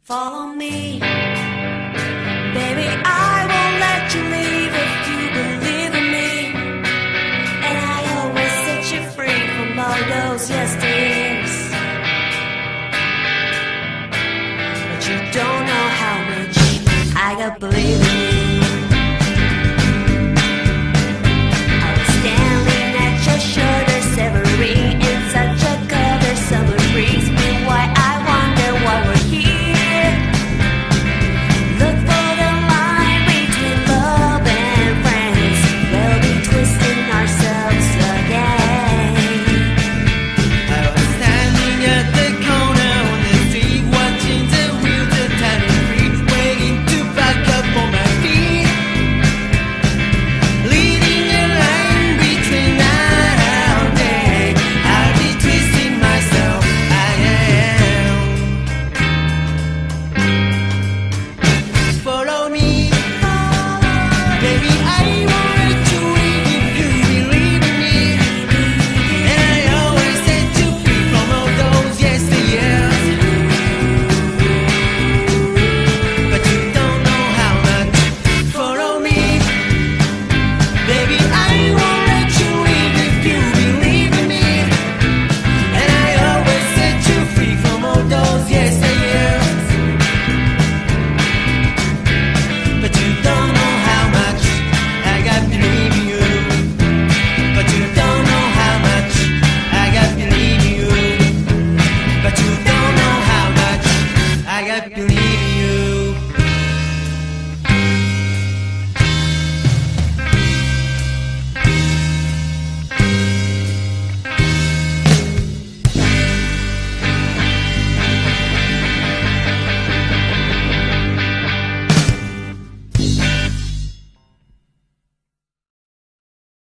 Follow me, baby, I won't let you leave if you believe in me. And I always set you free from all those yesteryears. But you don't know how much I got believing.